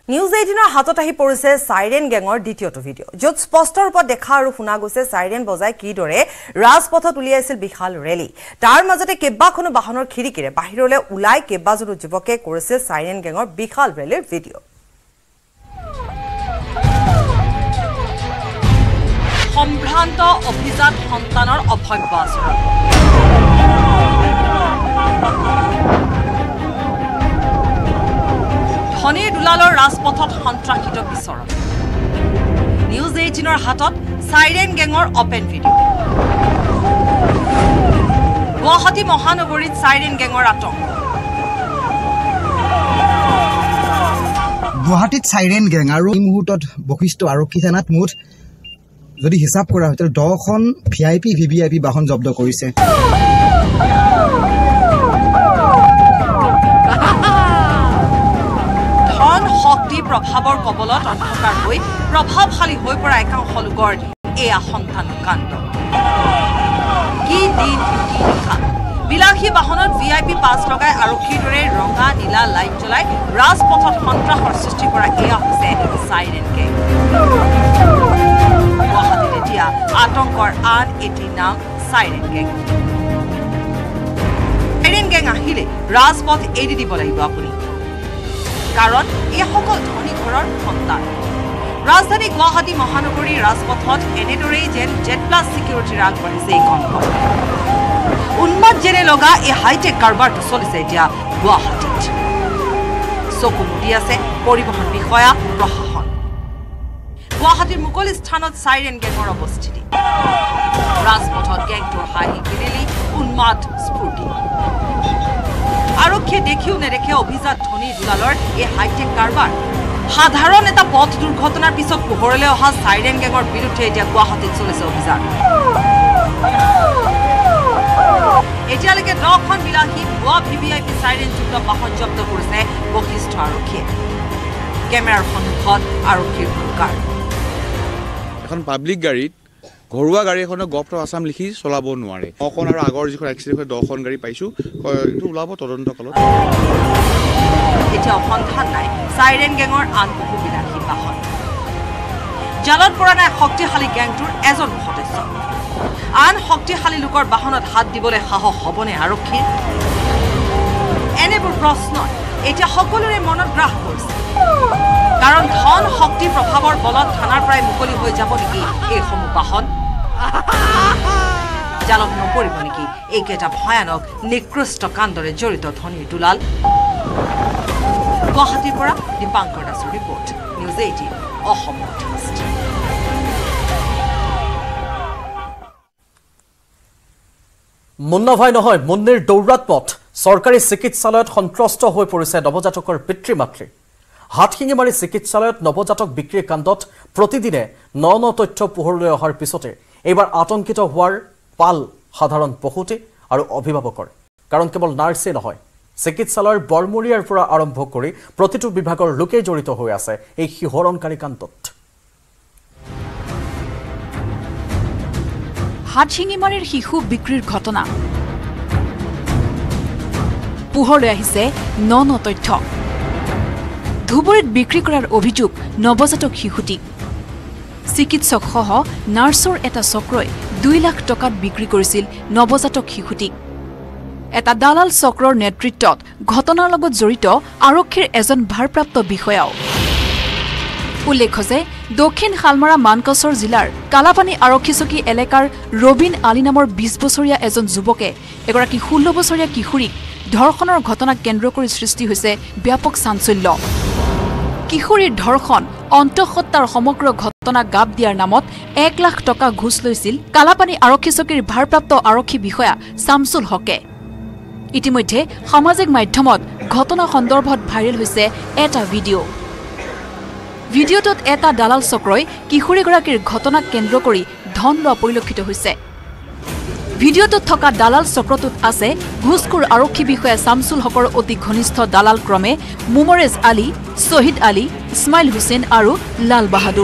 News18ৰ হাতত আহি পৰিছে সাইৰেন গেঙৰ দ্বিতীয়টো ভিডিঅ' য'ত স্পষ্ট ৰূপত দেখা আৰু শুনা গৈছে সাইৰেন বজাই কিদৰে ৰাজপথত উলিয়াইছিল বিশাল ৰেলী তাৰ মাজতে কেবাখনো বাহনৰ খিৰিকিৰে বাহিৰলৈ ওলাই কেবাজনো যুৱকে কৰিছিল সাইৰেন গেঙৰ বিশাল ৰেলীৰ ভিডিঅ' সম্ভ্ৰান্ত অভিজাত সন্তানৰ অভব্য আচৰণ ধনী দুলালৰ ৰাজপথত সন্ত্ৰাসিত বিচৰণ News18ৰ হাতত সাইৰেন গেঙৰ অপেন ভিডিঅ' গুৱাহাটী মহানগৰীত সাইৰেন গেঙৰ আতংক গুৱাহাটীত সাইৰেন গেং আৰু এই মুহূৰ্তত বশিষ্ঠ আৰক্ষী থানাত মুঠ যদি হিচাপ কৰা হয় 10খন ভিআইপি ভিভিআইপি বাহন জব্দ কৰিছে শক্তি প্ৰভাৱৰ কবলত অন্ধকাৰ হৈ প্ৰভাৱশালী হৈ পৰা একাংশ লোকৰ এয়া সন্তান কাণ্ড কি দিন কি নিশা বিলাসী বাহনত ভিআইপি পাছ লগাই আৰক্ষীৰ দৰে ৰঙা নীলা লাইট জ্বলাই ৰাজপথত সন্ত্ৰাসৰ সৃষ্টি কৰা এয়া হৈছে সাইৰেন গেং গুৱাহাটীত এতিয়া আতংকৰ আন এটি নাম সাইৰেন গেং সাইৰেন গেং আহিলে ৰাজপথ এৰি দিব লাগিব আপুনি কাৰণ এই সকল ধনী ঘৰৰ সন্তান ৰাজধানী গুৱাহাটী মহানগৰীৰ ৰাজপথত এনেদৰেই যেন জেড+ সিকিউৰিটিৰ আগবাঢ়িছে এই কণ্ঠত উন্মাদ যেনে লগা এই হাইটেক কাৰবাৰটো চলিছে এতিয়া গুৱাহাটীত চকু মুদি আছে পৰিবহণ বিষয়া প্ৰশাসন গুৱাহাটীৰ মুকলি স্থানত সাইৰেন গেঙৰ অৱস্থিতি ৰাজপথত গেংটোৰ হাঁহি বিৰিলি উন্মাদ স্ফূৰ্তি আৰক্ষীয়ে দেখিও নেদেখে অভিজাত ধনী দুলালৰ এই হাইটেক কাৰবাৰ সাধাৰণ এটা পথ দুৰ্ঘটনাৰ পিছত পোহৰলৈ অহা সাইৰেন গেঙৰ বিৰুদ্ধে এতিয়া গুৱাহাটীত চলিছে অভিযান এতিয়ালৈকে 10খন বিলাসী ভুৱা ভিভিআইপি সাইৰেনযুক্ত বাহন জব্দ কৰিছে বশিষ্ঠ আৰক্ষীয়ে কেমেৰাৰ সন্মুখত আৰক্ষীৰ হুংকাৰ এখন পাব্লিক গাড়ীত ঘৰুৱা গাড়ী এখনৰ গভট আসাম লিখি চলাব নোৱাৰে অকন আৰু আগৰ যিখন এক্সিডেন্ট 10খন গাড়ী পাইছো এইটো ওলাব তদন্ত কালত এতিয়া সন্ধান নাই সাইৰেন গেঙৰ আন বহু বিলাসী বাহন জালত পৰা নাই শক্তিশালী গেংটোৰ এজন সদস্য আন শক্তিশালী লোকৰ বাহনত হাত দিবলৈ সাহস হ'বনে আৰক্ষীৰ এনেবোৰ প্ৰশ্ন এতিয়া সকলোৰে মনত গ্ৰাস কৰিছে কাৰণ ধন শক্তি প্ৰভাৱৰ বলত থানাৰ পৰাই মুকলি হৈ যাব নেকি এইসমূহ বাহন জালত নপৰিব নেকি এইকেইটা ভয়ানক নিকৃষ্ট কাণ্ডৰে জড়িত ধনীৰ দুলাল গুৱাহাটীৰ পৰা দীপাংকৰ দাসৰ report News18 Assam Northeast Munna ভাই নহয় মুন্নিৰ দৌৰাত পথ চৰকাৰী চিকিৎসালয়ত সন্ত্ৰস্ত হৈ পৰিছে নৱজাতকৰ পিতৃ মাতৃ হাতশিঙিমাৰী চিকিৎসালয়ত নৱজাতক বিক্ৰীৰ কাণ্ডত প্ৰতিদিনে ন তথ্য পোহৰলৈ অহাৰ পিছতে এইবাৰ আতংকিত হোৱাৰ পাল সাধাৰণ পশুটি আৰু অভিভাৱকৰ কাৰণ কেৱল নাৰ্ছে নহয় চিকিৎসালয়ৰ বৰমুৰিয়াৰ পৰা আৰম্ভ কৰি প্ৰতিটো বিভাগৰ লোকে জড়িত হৈ আছে এই শিহৰণকাৰী কাণ্ডত হাতশিঙিমাৰীৰ শিশু বিক্ৰীৰ ঘটনা পোহৰলৈ আহিছে ন তথ্য ধুবুৰীত বিক্ৰী কৰাৰ অভিযোগ নৱজাতক শিশুটি চিকিৎসক সহ নাৰ্ছৰ এটা চক্ৰই 2 লাখ টকাত বিক্ৰী কৰিছিল নৱজাতক শিশুটিক এটা দালাল চক্ৰৰ নেতৃত্বত ঘটনাৰ লগত জড়িত আৰক্ষীৰ এজন ভাৰপ্ৰাপ্ত বিষয়াও উল্লেখ্য যে দক্ষিণ শালমাৰা মানকাছৰ জিলাৰ কালাপানী আৰক্ষী চকী এলেকাৰ ৰবিন আলী নামৰ 20 বছৰীয়া এজন যুৱকে এগৰাকী 16 বছৰীয়া কিশোৰীক ধৰ্ষণৰ ঘটনাক কেন্দ্ৰ কৰি সৃষ্টি হৈছে ব্যাপক চাঞ্চল্য কিশোৰীৰ ধৰ্ষণ অন্তঃসত্ত্বাৰ সমগ্ৰ ঘটনাক গাপ দিয়াৰ নামত 1 লাখ টকা ঘুষ লৈছিল কালাপানী আৰক্ষী চকীৰ ভাৰপ্ৰাপ্ত আৰক্ষী বিষয়া শামছুল হকে ইতিমধ্যে সামাজিক মাধ্যমত ঘটনা সন্দৰ্ভত ভাইৰেল হৈছে এটা ভিডিঅ'টোত এটা দালাল চক্ৰই কিশোৰীগৰাকীৰ ঘটনাক কেন্দ্ৰ কৰি ধন লোৱা পৰিলক্ষিত হৈছে ভিডিঅ'টোত থকা দালাল চক্ৰটোত আছে ঘুষখোৰ আৰক্ষী বিষয়া শামছুল হকৰ অতি ঘনিষ্ঠ দালাল ক্ৰমে মুমৰেজ আলী শহীদ আলী ইছমাইল হুছেইন আৰু লাল বাহাদুৰ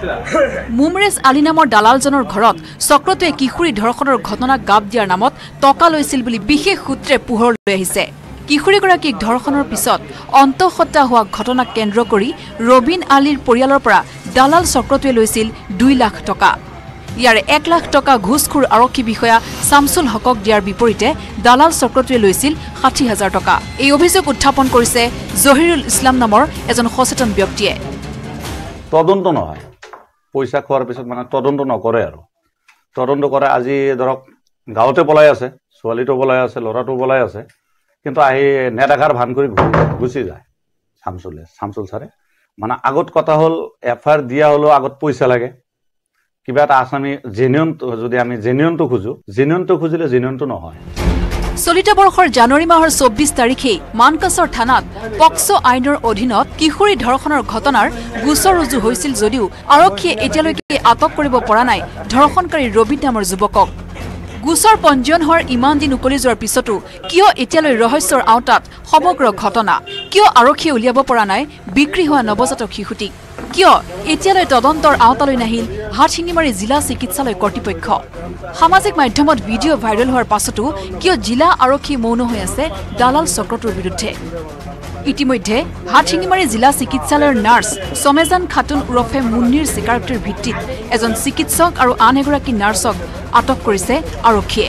মুমৰেজ আলী নামৰ দালালজনৰ ঘৰত চক্ৰটোৱে কিশোৰী ধৰ্ষণৰ ঘটনাক গাপ দিয়াৰ নামত টকা লৈছিল বুলি বিশেষ সূত্ৰে পোহৰলৈ আহিছে কিশোৰীগৰাকীক ধৰ্ষণৰ পিছত অন্তঃসত্ত্বা হোৱা ঘটনাক কেন্দ্ৰ কৰি ৰবিন আলীৰ পৰিয়ালৰ পৰা দালাল চক্ৰটোৱে লৈছিল 2 লাখ টকা ইয়াৰে 1 লাখ টকা ঘুষখোৰ আৰক্ষী বিষয়া শামছুল হকক দিয়াৰ বিপৰীতে দালাল চক্ৰটোৱে লৈছিল 60,000 টকা এই অভিযোগ উত্থাপন কৰিছে জহিৰুল ইছলাম নামৰ এজন সচেতন ব্যক্তিয়ে তদন্ত নহয় পইচা খোৱাৰ পিছত মানে তদন্ত নকৰে আৰু তদন্ত কৰে আজি ধৰক গাঁৱতে পলাই আছে ছোৱালীটো পলাই আছে ল'ৰাটো পলাই আছে কিন্তু আহি নেদেখাৰ ভান কৰি গুচি যায় শামছুল ছাৰে মানে আগত কথা হ'ল এফআইআৰ দিয়া হলো আগত পইচা লাগে কিবা এটা আসামী জেনুইন যদি আমি জেনুইনটো খুজিলে জেনুইনটো নহয় চলিত বৰ্ষৰ জানুৱাৰী মাহৰ 24 তাৰিখে মানকাছৰ থানাত পক্সো আইনৰ অধীনত কিশোৰী ধৰ্ষণৰ ঘটনাৰ গোচৰ ৰুজু হৈছিল যদিও আৰক্ষীয়ে এতিয়ালৈকে আটক কৰিব পৰা নাই ধৰ্ষণকাৰী ৰবি নামৰ যুৱকক গোচৰ পঞ্জীয়ন হোৱাৰ ইমান দিন উকলি যোৱাৰ পিছতো কিয় এতিয়ালৈ ৰহস্যৰ আওতাত সমগ্ৰ ঘটনা কিয় আৰক্ষীয়ে উলিয়াব পৰা নাই বিক্ৰী হোৱা নৱজাতক শিশুটিক কিয় এতিয়ালৈ তদন্তৰ আওতালৈ নাহিল হাটশিঙিমাৰী জিলা চিকিৎসালয় কৰ্তৃপক্ষ সামাজিক মাধ্যমত ভিডিঅ' ভাইৰেল হোৱাৰ পাছতো কিয় জিলা আৰক্ষী মৌন হৈ আছে দালাল চক্ৰটোৰ বিৰুদ্ধে ইতিমধ্যে হাটশিঙিমাৰী জিলা চিকিৎসালয়ৰ নাৰ্ছ সমেজান খাতুন উৰফে মুন্নিৰ স্বীকাৰোক্তিৰ ভিত্তিত এজন চিকিৎসক আৰু আন এগৰাকী নাৰ্ছক আটক কৰিছে আৰক্ষীয়ে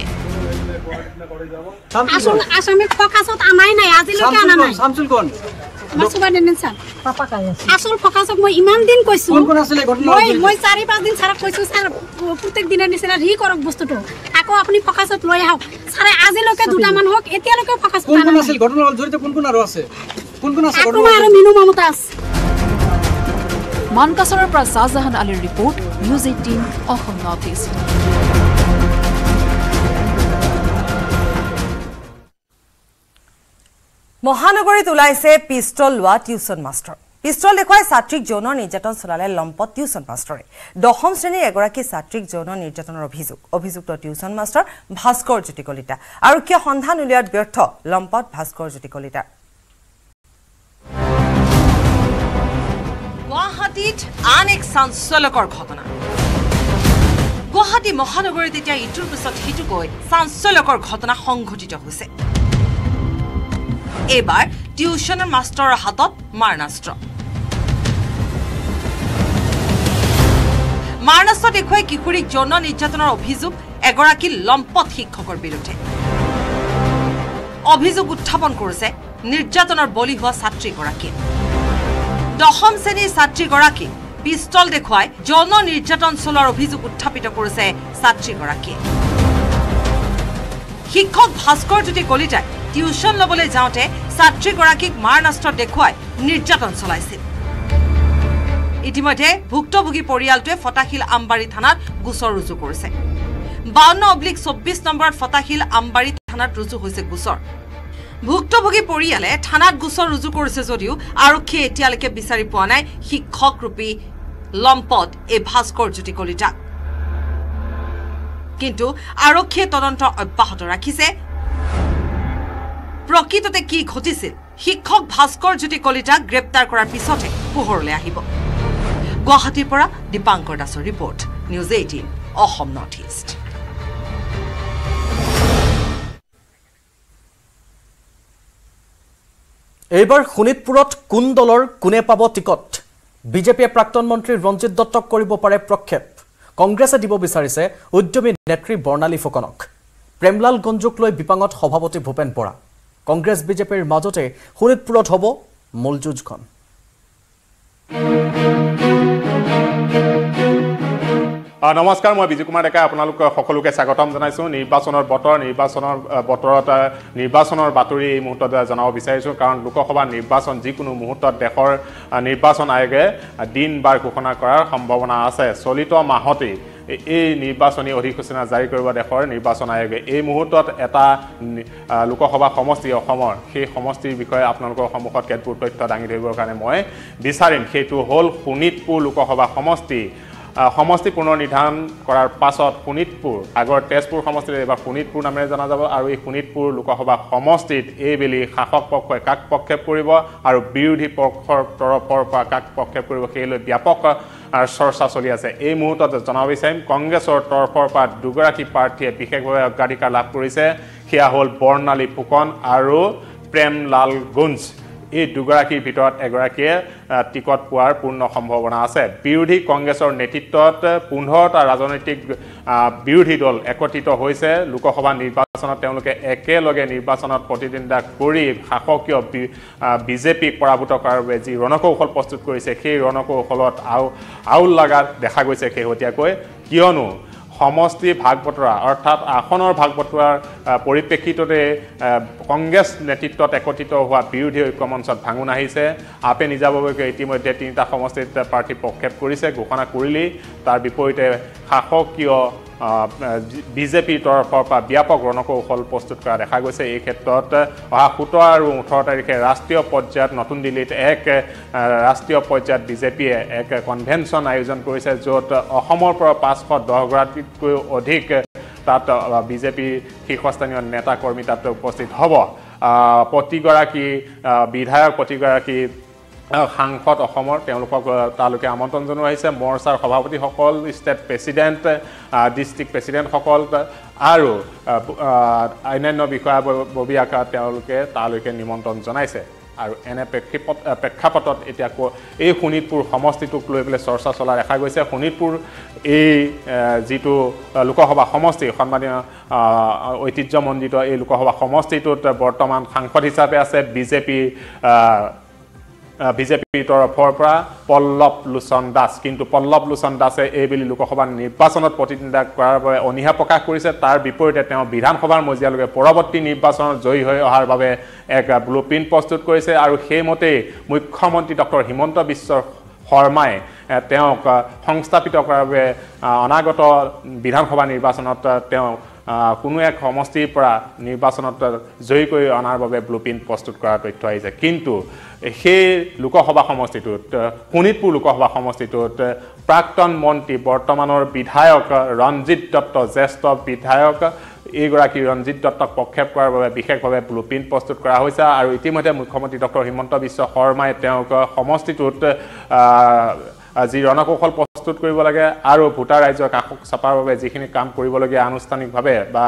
আসামে ফকাছত আনাই নাই আজিলৈকে আনা নাই শামছুল কোন মাসুবা দেন স্যার পাপা কাই আছে আসল ফকাছক মই ইমান দিন কইছো কোন আছে ঘটনা মই 4-5 দিন সারা কইছো স্যার প্রত্যেক দিনের নিচিনা রি করক বস্তুটো আকো আপনি ফকাছত লৈ আহক স্যার আজিলৈকে দুটা মান হক এতিয়ালৈকে ফকাছ কোন আছে ঘটনা জড়িত কোন আৰু আছে কোন আছে ঘটনা আৰু মিনু মমতাজ মানকাছৰৰ পৰা শাহজাহান আলীৰ report news 18 Asom north east মহানগৰীত ওলাইছে পিষ্টল লোৱা টিউচন মাষ্টৰ পিষ্টল দেখুৱাই ছাত্ৰীক যৌন নিৰ্যাতন চলালে লম্পট টিউচন মাষ্টৰে 10ম শ্ৰেণীৰ এগৰাকী ছাত্ৰীক যৌন নিৰ্যাতনৰ অভিযুক্ত টিউচন মাষ্টৰ ভাস্কৰ জ্যোতি কলিতা আৰক্ষীয়ে সন্ধান উলিওৱাত ব্যৰ্থ লম্পট ভাস্কৰ জ্যোতি কলিতা গুৱাহাটীত আন এক চাঞ্চল্যকৰ ঘটনা গুৱাহাটী মহানগৰীত এতিয়া ইটোৰ পিছত সিটোকৈ চাঞ্চল্যকৰ ঘটনা সংঘটিত হৈছে এবাৰ টিউচনৰ মাষ্টৰৰ হাতত মাৰণাস্ত্ৰ দেখুৱাই কিশোৰীক যৌন নিৰ্যাতনৰ অভিযোগ এগৰাকী লম্পট শিক্ষকৰ বিৰুদ্ধে অভিযোগ উত্থাপন কৰিছে নিৰ্যাতনৰ বলি হোৱা ছাত্ৰীগৰাকীয়ে 10ম শ্ৰেণীৰ ছাত্ৰীগৰাকীক পিষ্টল দেখুৱাই যৌন নিৰ্যাতন চলোৱাৰ অভিযোগ উত্থাপিত কৰিছে ছাত্ৰীগৰাকীয়ে শিক্ষক ভাস্কৰ জ্যোতি কলিতাই টিউচন লবলৈ যাওঁতে ছাত্ৰীগৰাকীক মাৰণাস্ত্ৰ দেখুৱাই নিৰ্যাতন চলাইছিল ইতিমধ্যে ভুক্তভোগী পৰিয়ালটোৱে ফটাশিল আমবাৰী থানাত গোচৰ ৰুজু কৰিছে 52/24 নম্বৰত ফটাশিল আমবাৰী থানাত ৰুজু হৈছে গোচৰ ভুক্তভোগী পৰিয়ালে থানাত গোচৰ ৰুজু কৰিছে যদিও আৰক্ষীয়ে এতিয়ালৈকে বিচাৰি পোৱা নাই শিক্ষক ৰূপী লম্পট এই ভাস্কৰ জ্যোতি কলিতাক কিন্তু আৰক্ষীয়ে তদন্ত অব্যাহত ৰাখিছে প্ৰকৃততে কি ঘটিছিল শিক্ষক ভাস্কৰ জ্যোতি কলিতাক গ্ৰেপ্তাৰ কৰাৰ পিছতে পোহৰলৈ আহিব গুৱাহাটীৰ পৰা দীপাংকৰ দাসৰ report news 18 Asom north east এইবাৰ শোণিতপুৰত কোন দলৰ কোনে পাব টিকট বিজেপিয়ে প্ৰাক্তন মন্ত্ৰী ৰঞ্জিত দত্তক কৰিব পাৰে প্ৰক্ষেপ কংগ্ৰেছে দিব বিচাৰিছে উদ্যমী নেত্ৰী বৰ্ণালী ফুকনক প্ৰেমলাল গঞ্জুক লৈ বিপাঙত সভাপতি ভূপেন বৰা কংগ্ৰেছ বিজেপিৰ মাজতে শোণিতপুৰত হ'ব মূল যুঁজখন নমস্কাৰ মই বিজু কুমাৰ ডেকা আপোনালোক সকলোকে স্বাগতম জনাইছো নিৰ্বাচনৰ বতৰত নিৰ্বাচনৰ বাতৰি এই মুহূৰ্তত জনাব বিচাৰিছো কাৰণ লোকসভা নিৰ্বাচন যিকোনো মুহূৰ্তত দেশৰ নিৰ্বাচন আয়োগে দিন বাৰ ঘোষণা কৰাৰ সম্ভাৱনা আছে চলিত মাহতে এই নিৰ্বাচনী অধিসূচনা জাৰি কৰিব দেশৰ নিৰ্বাচন আয়োগে এই মুহূৰ্তত এটা লোকসভা সমষ্টি অসমৰ সেই সমষ্টিৰ বিষয়ে আপোনালোকৰ সন্মুখত কেতবোৰ তথ্য দাঙি ধৰিবৰ কাৰণে মই বিচাৰিম সেইটো হ'ল শোণিতপুৰ লোকসভা সমষ্টি পুনৰ নিৰ্ধাৰণ কৰাৰ পাছত শোণিতপুৰ আগৰ তেজপুৰ সমষ্টিত এবাৰ শোণিতপুৰ নামেৰে জনা যাব আৰু এই শোণিতপুৰ লোকসভা সমষ্টিত এইবেলি শাসক পক্ষই কাক প্ৰক্ষেপ কৰিব আৰু বিৰোধী পক্ষৰ তৰফৰ পৰা কাক প্ৰক্ষেপ কৰিব সেই লৈ ব্যাপক চৰ্চা চলি আছে এই মুহূৰ্তত জনাব বিচাৰিম কংগ্ৰেছৰ তৰফৰ পৰা দুগৰাকী প্ৰাৰ্থীয়ে বিশেষভাৱে অগ্ৰাধিকাৰ লাভ কৰিছে সেয়া হ'ল বৰ্ণালী ফুকন আৰু প্ৰেমলাল গুঞ্জ এই দুগৰাকীৰ ভিতৰত এগৰাকীয়ে টিকট পোৱাৰ পূৰ্ণ সম্ভাৱনা আছে বিৰোধী কংগ্ৰেছৰ নেতৃত্বত 15টা ৰাজনৈতিক বিৰোধী দল একত্ৰিত হৈছে লোকসভা নিৰ্বাচনত তেওঁলোকে একেলগে নিৰ্বাচনত প্ৰতিদ্বন্দ্বিতা কৰি শাসকীয় বিজেপিক পৰাভূত কৰাৰ বাবে যি ৰণকৌশল প্ৰস্তুত কৰিছে সেই ৰণকৌশলত আউল লগা দেখা গৈছে শেহতীয়াকৈ কিয়নো সমষ্টি ভাগ বতৰা অৰ্থাৎ আসনৰ ভাগ বতৰাৰ পৰিপ্ৰেক্ষিততে কংগ্ৰেছ নেতৃত্বত একত্ৰিত হোৱা বিৰোধী ঐক্যমঞ্চত ভাঙোন আহিছে আপে নিজাববীয়াকৈ ইতিমধ্যে 3টা সমষ্টিত প্ৰাৰ্থী প্ৰক্ষেপ কৰিছে ঘোষণা কৰিলেই তাৰ বিপৰীতে শাসকীয় বিজেপিৰ তৰফৰ পৰা ব্যাপক ৰণকৌশল প্ৰস্তুত কৰা দেখা গৈছে এই ক্ষেত্ৰত অহা 17 আৰু 18 তাৰিখে ৰাষ্ট্ৰীয় পৰ্যায়ত নতুন দিল্লীত এক ৰাষ্ট্ৰীয় পৰ্যায়ত বিজেপিয়ে এক কনভেনশ্যন আয়োজন কৰিছে য'ত অসমৰ পৰা 510 গৰাকীতকৈ অধিক তাত বিজেপিৰ শীৰ্ষস্থানীয় নেতা কৰ্মী তাত উপস্থিত হ'ব প্ৰতিগৰাকী বিধায়ক প্ৰতিগৰাকী সাংসদ অসমৰ তেওঁলোকক তালুকে আমন্ত্ৰণ জনোৱা হৈছে মৰ্চাৰ সভাপতিসকল ষ্টেট প্ৰেছিডেণ্ট ডিষ্ট্ৰিক্ট প্ৰেছিডেণ্টসকল আৰু অন্যান্য বিষয়াববীয়াক তেওঁলোকে তালৈকে নিমন্ত্ৰণ জনাইছে আৰু এনে প্ৰেক্ষাপটত এতিয়া এই শোণিতপুৰ সমষ্টিটোক লৈ পেলাই চৰ্চা চলা দেখা গৈছে শোণিতপুৰ এই যিটো লোকসভা সমষ্টি সন্মানীয় ঐতিহ্যমণ্ডিত এই লোকসভা সমষ্টিটোত বৰ্তমান সাংসদ হিচাপে আছে বিজেপিৰ তৰফৰ পৰা পল্লৱ লোচন দাস কিন্তু পল্লৱ লোচন দাসে এইবেলি লোকসভা নিৰ্বাচনত প্ৰতিদ্বন্দ্বিতা কৰাৰ বাবে অনীহা প্ৰকাশ কৰিছে তাৰ বিপৰীতে তেওঁ বিধানসভাৰ মজিয়ালৈকে পৰৱৰ্তী নিৰ্বাচনত জয়ী হৈ অহাৰ বাবে এক ব্লুপ্ৰিণ্ট প্ৰস্তুত কৰিছে আৰু সেইমতেই মুখ্যমন্ত্ৰী ডক্টৰ হিমন্ত বিশ্ব শৰ্মাই তেওঁক সংস্থাপিত কৰাৰ বাবে অনাগত বিধানসভা নিৰ্বাচনত তেওঁ কোনো এক সমষ্টিৰ পৰা নিৰ্বাচনত জয়ী কৰি অনাৰ বাবে ব্লুপ্ৰিণ্ট প্ৰস্তুত কৰাৰ তথ্য আহিছে কিন্তু সেই লোকসভা সমষ্টিটোত শোণিতপুৰ লোকসভা সমষ্টিটোত প্ৰাক্তন মন্ত্ৰী বৰ্তমানৰ বিধায়ক ৰঞ্জিত দত্ত জ্যেষ্ঠ বিধায়ক এইগৰাকী ৰঞ্জিত দত্তক প্ৰক্ষেপ কৰাৰ বাবে বিশেষভাৱে ব্লুপ্ৰিণ্ট প্ৰস্তুত কৰা হৈছে আৰু ইতিমধ্যে মুখ্যমন্ত্ৰী ডক্টৰ হিমন্ত বিশ্ব শৰ্মাই তেওঁক সমষ্টিটোত যি ৰণকৌশল প্ৰস্তুত কৰিব লাগে আৰু ভোটাৰ ৰাইজৰ কাষক চাপাৰ বাবে যিখিনি কাম কৰিবলগীয়া আনুষ্ঠানিকভাৱে বা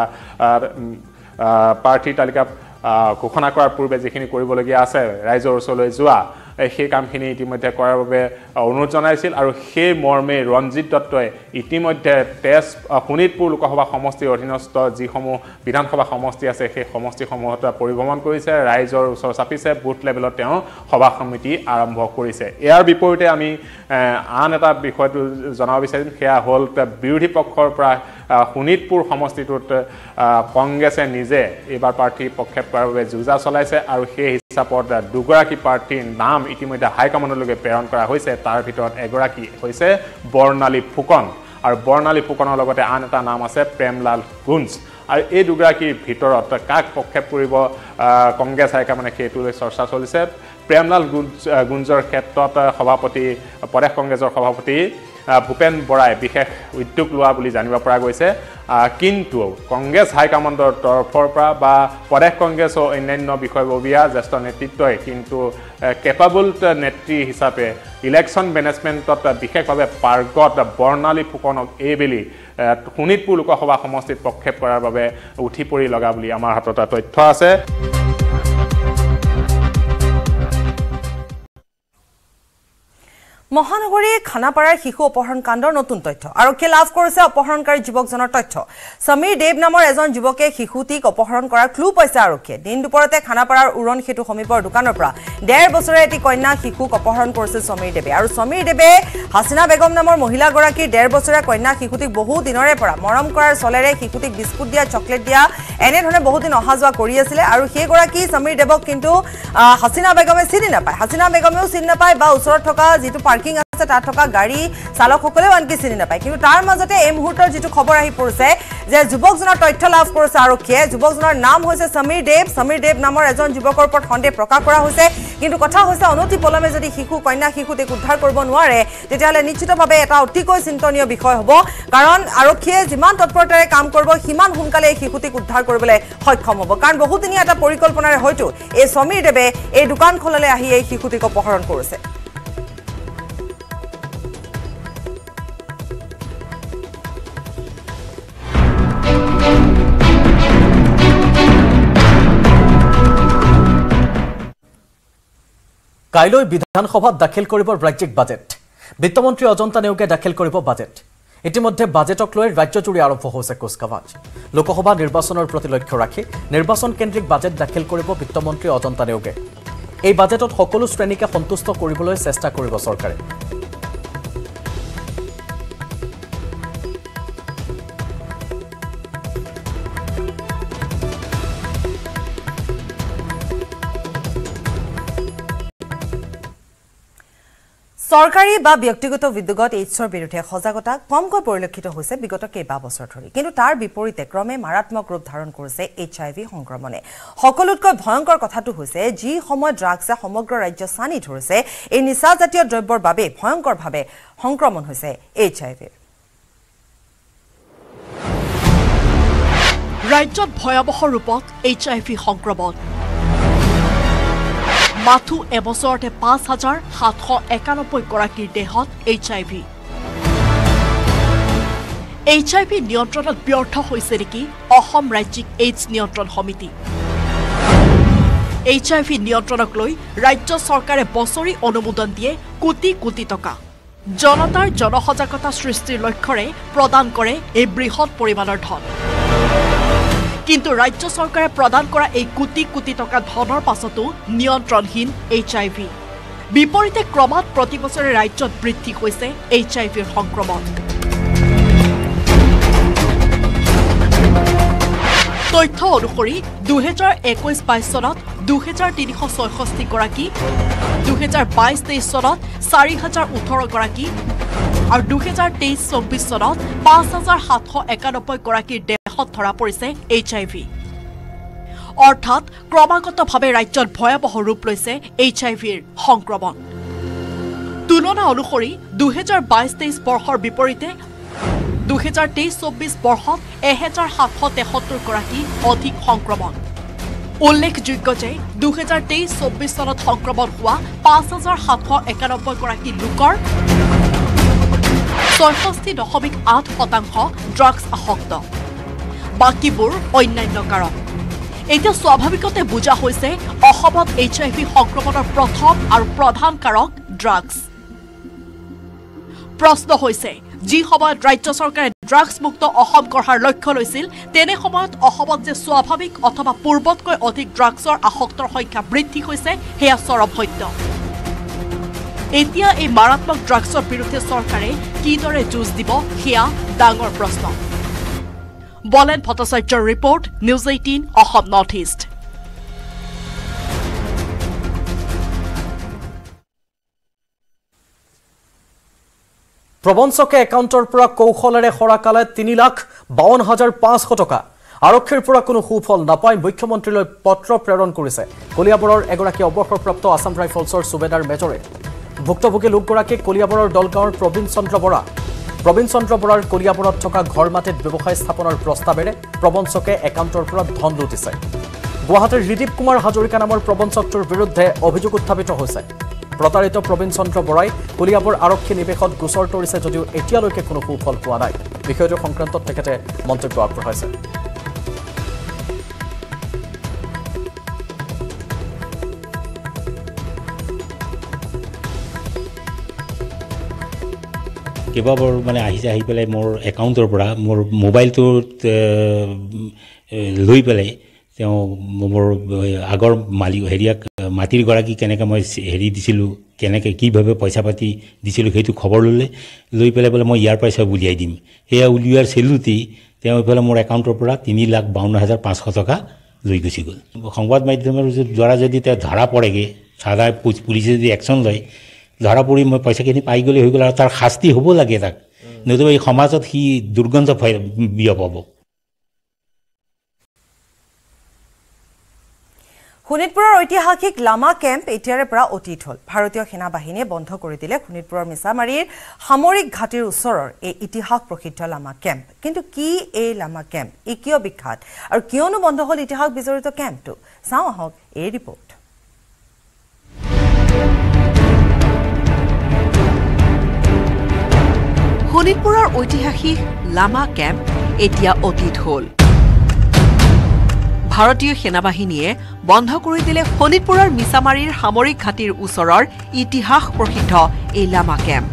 প্ৰাৰ্থীৰ তালিকা ঘোষণা কৰাৰ পূৰ্বে যিখিনি কৰিবলগীয়া আছে ৰাইজৰ ওচৰলৈ যোৱা সেই কামখিনি ইতিমধ্যে কৰাৰ বাবে অনুৰোধ জনাইছিল আৰু সেই মৰ্মে ৰঞ্জিত দত্তই ইতিমধ্যে শোণিতপুৰ লোকসভা সমষ্টিৰ অধীনস্থ যিসমূহ বিধানসভা সমষ্টি আছে সেই সমষ্টিসমূহত পৰিভ্ৰমণ কৰিছে ৰাইজৰ ওচৰ চাপিছে বুথ লেভেলত তেওঁ সভা সমিতি আৰম্ভ কৰিছে ইয়াৰ বিপৰীতে আমি আন এটা বিষয়টো জনাব বিচাৰিম সেয়া হ'ল বিৰোধী পক্ষৰ পৰা শোণিতপুৰ সমষ্টিটোত কংগ্ৰেছে নিজে এইবাৰ প্ৰাৰ্থী প্ৰক্ষেপ কৰাৰ বাবে যুঁজা চলাইছে আৰু সেই হিচাপত দুগৰাকী প্ৰাৰ্থীৰ নাম ইতিমধ্যে হাইকমাণ্ডলৈকে প্ৰেৰণ কৰা হৈছে তাৰ ভিতৰত এগৰাকী হৈছে বৰ্ণালী ফুকন আৰু বৰ্ণালী ফুকনৰ লগতে আন এটা নাম আছে প্ৰেমলাল গুঞ্জ আৰু এই দুগৰাকীৰ ভিতৰত কাক প্ৰক্ষেপ কৰিব কংগ্ৰেছ হাইকমাণ্ডে সেইটোলৈ চৰ্চা চলিছে প্ৰেমলাল গুঞ্জৰ ক্ষেত্ৰত প্ৰদেশ কংগ্ৰেছৰ সভাপতি ভূপেন বৰাই বিশেষ উদ্যোগ লোৱা বুলি জানিব পৰা গৈছে কিন্তু কংগ্ৰেছ হাইকমাণ্ডৰ তৰফৰ পৰা বা প্ৰদেশ কংগ্ৰেছৰ অন্যান্য বিষয়ববীয়া জ্যেষ্ঠ নেতৃত্বই কিন্তু কেপাবল নেত্ৰী হিচাপে ইলেকশ্যন মেনেজমেণ্টত বিশেষভাৱে পাৰ্গত বৰ্ণালী ফুকনক এইবেলি শোণিতপুৰ লোকসভা সমষ্টিত প্ৰক্ষেপ কৰাৰ বাবে উঠি পৰি লগা বুলি আমাৰ হাতত তথ্য আছে মহানগৰী খানাপাৰাৰ শিশু অপহৰণ কাণ্ডৰ নতুন তথ্য আৰক্ষীয়ে লাভ কৰিছে অপহৰণকাৰী যুৱকজনৰ তথ্য সমীৰ দেৱ নামৰ এজন যুৱকে শিশুটিক অপহৰণ কৰাৰ ক্লু পাইছে আৰক্ষীয়ে দিন দুপৰতে খানাপাৰাৰ উৰণ সেতু সমীপৰ দোকানৰ পৰা 1.5 বছৰীয়া এটি কন্যা শিশুক অপহৰণ কৰিছিল সমীৰ দেৱে আৰু সমীৰ দেৱে হাসিনা বেগম নামৰ মহিলাগৰাকীৰ 1.5 বছৰীয়া কন্যা শিশুটিক বহু দিনৰে পৰা মৰম কৰাৰ চলেৰে শিশুটিক বিস্কুট দিয়া চকলেট দিয়া এনেধৰণে বহু দিন অহা যোৱা কৰি আছিল আৰু সেই গৰাকী সমীৰ দেৱক কিন্তু হাসিনা বেগমে চিনি নাপায় হাসিনা বেগমেও চিনি নাপায় বা ওচৰত থকা যিটো পাৰ্কিং আছে তাত থকা গাড়ী চালকসকলেও আনকি চিনি নাপায় কিন্তু তাৰ মাজতে এই মুহূৰ্তৰ যিটো খবৰ আহি পৰিছে যে যুৱকজনৰ তথ্য লাভ কৰিছে আৰক্ষীয়ে যুৱকজনৰ নাম হৈছে সমীৰ দেৱ নামৰ এজন যুৱকৰ ওপৰত সন্দেহ প্ৰকাশ কৰা হৈছে কিন্তু কথা হৈছে অনতি পলমে যদি কন্যা শিশুটিক উদ্ধাৰ কৰিব নোৱাৰে তেতিয়াহ'লে নিশ্চিতভাৱে এটা অতিকৈ চিন্তনীয় বিষয় হ'ব কাৰণ আৰক্ষীয়ে যিমান তৎপৰতাৰে কাম কৰিব সিমান সোনকালে এই শিশুটিক উদ্ধাৰ কৰিবলৈ সক্ষম হ'ব কাৰণ বহুদিনীয়া এটা পৰিকল্পনাৰে হয়তো এই সমীৰ দেৱে এই দোকানখনলৈ আহি এই শিশুটিক অপহৰণ কৰিছে কাইলৈ বিধানসভাত দাখিল কৰিব ৰাজ্যিক বাজেট বিত্তমন্ত্ৰী অজন্তা নেওগে দাখিল কৰিব বাজেট ইতিমধ্যে বাজেটক লৈ ৰাজ্যজুৰি আৰম্ভ হৈছে কুচকাৱাজ লোকসভা নিৰ্বাচনৰ প্ৰতি লক্ষ্য ৰাখি নিৰ্বাচন কেন্দ্ৰিক বাজেট দাখিল কৰিব বিত্তমন্ত্ৰী অজন্তা নেওগে এই বাজেটত সকলো শ্ৰেণীকে সন্তুষ্ট কৰিবলৈ চেষ্টা কৰিব চৰকাৰে সরকারি বা ব্যক্তিগত উদ্যোগত এইডছৰ বিৰুদ্ধে সজাগতা কমকৈ পৰিলক্ষিত হৈছে বিগত কেইবা বছৰ ধৰি কিন্তু তাৰ বিপৰীতে ক্ৰমে মাৰাত্মক ৰূপ ধাৰণ কৰিছে HIV সংক্ৰমণে সকলোতকৈ ভয়ংকৰ কথাটো হৈছে যি সময় ড্ৰাগছে সমগ্ৰ ৰাজ্য সানি ধৰিছে এই নিচাজাতীয় দ্ৰব্যৰ বাবে ভয়ংকৰভাৱে সংক্ৰমণ হৈছে HIV ৰাজ্যত ভয়াবহ ৰূপত HIV সংক্ৰমণ মাথু এবছৰতে ৫,৭৯১ গৰাকীৰ দেহত HIV নিয়ন্ত্ৰণত ব্যৰ্থ হৈছে নেকি অসম ৰাজ্যিক এইডছ নিয়ন্ত্ৰণ সমিতি HIV নিয়ন্ত্ৰণক লৈ ৰাজ্য চৰকাৰে বছৰি অনুমোদন দিয়ে কোটি কোটি টকা জনতাৰ জনসজাগতা সৃষ্টিৰ লক্ষ্যৰে প্ৰদান কৰে এই বৃহৎ পৰিমাণৰ ধন কিন্তু ৰাজ্য চৰকাৰে প্ৰদান কৰা এই কোটি কোটি টকা ধনৰ পাছতো নিয়ন্ত্ৰণহীন HIV বিপৰীতে ক্ৰমাৎ প্ৰতি বছৰে ৰাজ্যত বৃদ্ধি হৈছে HIVৰ সংক্ৰমণ তথ্য অনুসৰি 2021-22 চনত 2366 গৰাকী 2022-23 চনত 4018 গৰাকী আৰু 2023-24 চনত 5791 গৰাকীৰ দেহত ধৰা পৰিছে HIV অৰ্থাৎ ক্ৰমাগতভাৱে ৰাজ্যত ভয়াবহ ৰূপ লৈছে HIVৰ সংক্ৰমণ তুলনা অনুসৰি 2022-23 বৰ্ষৰ বিপৰীতে 2023-24 বৰ্ষত 1773 গৰাকী অধিক সংক্ৰমণ উল্লেখযোগ্য যে 2023-24 চনত সংক্ৰমণ হোৱা 5791 গৰাকী লোকৰ 66.8% ড্ৰাগছ আসক্ত বাকিবোৰ অন্যান্য কাৰণ এতিয়া স্বাভাৱিকতে বুজা হৈছে অসমত HIV সংক্ৰমণৰ প্ৰথম আৰু প্ৰধান কাৰক ড্ৰাগছ প্ৰশ্ন হৈছে যি সময়ত ৰাজ্য চৰকাৰে ড্ৰাগছ মুক্ত অসম গঢ়াৰ লক্ষ্য লৈছিল তেনে সময়ত অসমত যে স্বাভাৱিক অথবা পূৰ্বতকৈ অধিক ড্ৰাগছৰ আসক্তৰ সংখ্যা বৃদ্ধি হৈছে সেয়া চৰম সত্য এতিয়া এই মাৰাত্মক ড্ৰাগছৰ বিৰুদ্ধে চৰকাৰে কিদৰে যুঁজ দিব সেয়া ডাঙৰ প্ৰশ্ন বলেন ভট্টাচাৰ্যৰ report news 18 Asom north east প্ৰবঞ্চকে একাউণ্টৰ পৰা কৌশলেৰে খৰাকালে 3,52,500 টকা আৰক্ষীৰ পৰা কোনো সুফল নাপায় মুখ্যমন্ত্ৰীলৈ পত্ৰ প্ৰেৰণ কৰিছে কলিয়াবৰৰ এগৰাকী অৱসৰপ্ৰাপ্ত আসাম ৰাইফলছৰ সুবেদাৰ মেজৰে ভুক্তভোগী লোকগৰাকীক কলিয়াবৰৰ দলগাঁৱৰ প্ৰবীণ চন্দ্ৰ বৰাৰ কলিয়াবৰত থকা ঘৰ মাটিত ব্যৱসায় স্থাপনৰ প্ৰস্তাৱেৰে প্ৰবঞ্চকে একাউণ্টৰ পৰা ধন লুটিছে গুৱাহাটীৰ ৰিদীপ কুমাৰ হাজৰিকা নামৰ প্ৰবঞ্চকটোৰ বিৰুদ্ধে অভিযোগ উত্থাপিত হৈছে প্ৰতাৰিত প্ৰবীণ চন্দ্ৰ বৰাই কলিয়াবৰ আৰক্ষী নিৱেশত গোচৰ তৰিছে যদিও এতিয়ালৈকে কোনো সুফল পোৱা নাই বিষয়টোৰ সংক্ৰান্তত তেখেতে মন্তব্য আগবঢ়াইছে কেইবাবাৰ মানে আহি পেলাই মোৰ একাউণ্টৰ পৰা মোৰ মোবাইলটোত লৈ পেলাই তেওঁ মোৰ আগৰ মালিক হেৰিয়াক মাটিৰ গৰাকী কেনেকৈ মই হেৰি দিছিলোঁ কেনেকৈ কিভাৱে পইচা পাতি দিছিলোঁ সেইটো খবৰ লৈ পেলাই বোলে মই ইয়াৰ পইচা উলিয়াই দিম সেয়া উলিওৱাৰ চেলুতেই তেওঁ এইফালে মোৰ একাউণ্টৰ পৰা 3,52,500 টকা লৈ গুচি গ'ল সংবাদ মাধ্যমৰ দ্বাৰা যদি তেওঁ ধৰা পৰেগৈ চাদা পুলিচে যদি একশ্যন লয় ধৰা পৰি মই পইচাখিনি পাই গ'লে হৈ গ'ল আৰু তাৰ শাস্তি হ'ব লাগে তাক নতুবা এই সমাজত সি দুৰ্গন্ধ বিয়পাব শোণিতপুৰৰ ঐতিহাসিক লামা কেম্প এতিয়াৰে পৰা অতীত হ'ল ভাৰতীয় সেনা বাহিনীয়ে বন্ধ কৰি দিলে শোণিতপুৰৰ মিছামাৰীৰ সামৰিক ঘাটিৰ ওচৰৰ এই ইতিহাস প্ৰসিদ্ধ লামা কেম্প কিন্তু কি এই লামা কেম্প ই কিয় বিখ্যাত আৰু কিয়নো বন্ধ হ'ল ইতিহাস বিজড়িত কেম্পটো চাওঁ আহক এই ৰিপৰ্ট শোণিতপুৰৰ ঐতিহাসিক লামা কেম্প এতিয়া অতীত হ'ল ভাৰতীয় সেনাবাহিনীয়ে বন্ধ কৰি দিলে শোণিতপুৰৰ মিছামাৰীৰ সামৰিক ঘাটিৰ ওচৰৰ ইতিহাস প্ৰসিদ্ধ এই লামা কেম্প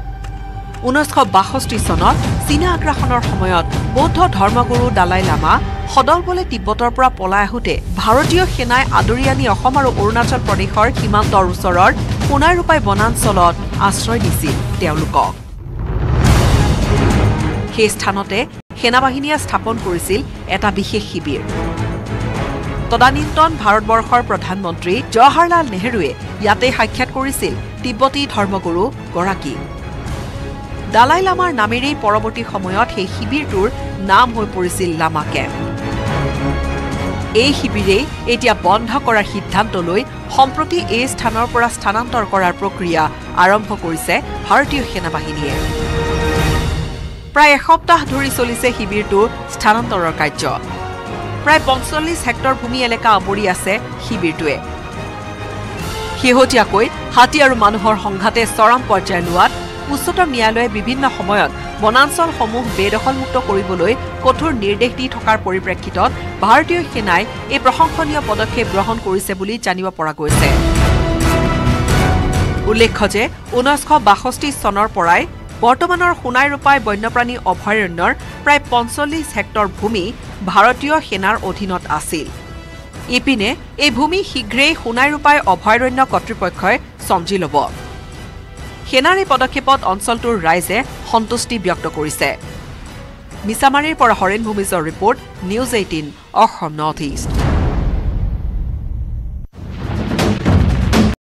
1962 চনত চীনা আগ্ৰাসনৰ সময়ত বৌদ্ধ ধৰ্মগুৰু দালাই লামা সদল বলে তিব্বতৰ পৰা পলাই আহোঁতে ভাৰতীয় সেনাই আদৰি আনি অসম আৰু অৰুণাচল প্ৰদেশৰ সীমান্তৰ ওচৰৰ সোণাই ৰূপাই বনাঞ্চলত আশ্ৰয় দিছিল তেওঁলোকক সেই স্থানতে সেনাবাহিনীয়ে স্থাপন কৰিছিল এটা বিশেষ শিবিৰ তদানীন্তন ভাৰতবৰ্ষৰ প্ৰধানমন্ত্ৰী জৱাহৰলাল নেহৰুৱে ইয়াতে সাক্ষাৎ কৰিছিল তিব্বতী ধৰ্মগুৰু গৰাকী দালাই লামাৰ নামেৰেই পৰৱৰ্তী সময়ত সেই শিবিৰটোৰ নাম হৈ পৰিছিল লামা কেম্প এই শিবিৰেই এতিয়া বন্ধ কৰাৰ সিদ্ধান্ত লৈ সম্প্ৰতি এই স্থানৰ পৰা স্থানান্তৰ কৰাৰ প্ৰক্ৰিয়া আৰম্ভ কৰিছে ভাৰতীয় সেনাবাহিনীয়ে প্ৰায় এসপ্তাহ ধৰি চলিছে শিবিৰটোৰ স্থানান্তৰৰ কাৰ্য প্ৰায় 45 হেক্টৰ ভূমি এলেকা আৱৰি আছে শিবিৰটোৱে শেহতীয়াকৈ হাতী আৰু মানুহৰ সংঘাতে চৰম পৰ্যায় লোৱাত উচ্চতম ন্যায়ালয়ে বিভিন্ন সময়ত বনাঞ্চলসমূহ বেদখলমুক্ত কৰিবলৈ কঠোৰ নিৰ্দেশ দি থকাৰ পৰিপ্ৰেক্ষিতত ভাৰতীয় সেনাই এই প্ৰশংসনীয় পদক্ষেপ গ্ৰহণ কৰিছে বুলি জানিব পৰা গৈছে উল্লেখ্য যে 1962 চনৰ পৰাই বৰ্তমানৰ সোণাই ৰূপাই বন্যপ্ৰাণী অভয়াৰণ্যৰ প্ৰায় 45 হেক্টৰ ভূমি ভাৰতীয় সেনাৰ অধীনত আছিল ইপিনে এই ভূমি শীঘ্ৰেই সোণাই ৰূপাই অভয়াৰণ্য কৰ্তৃপক্ষই সমজি ল'ব সেনাৰ এই পদক্ষেপত অঞ্চলটোৰ ৰাইজে সন্তুষ্টি ব্যক্ত কৰিছে মিছামাৰীৰ পৰা হৰেণ ভূমিজৰ report news 18 Asom north east